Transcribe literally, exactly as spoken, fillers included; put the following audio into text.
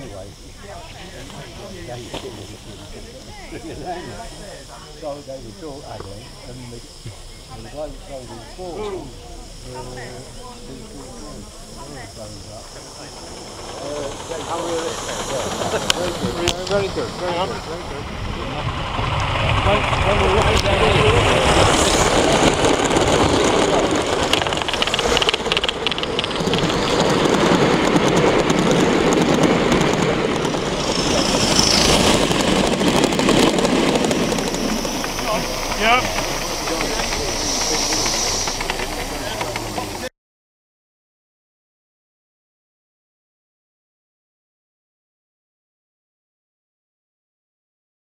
anyway. So they were short haggling, and the, the bloke sold him four. How realistic? Very good, very good, very good. Yeah.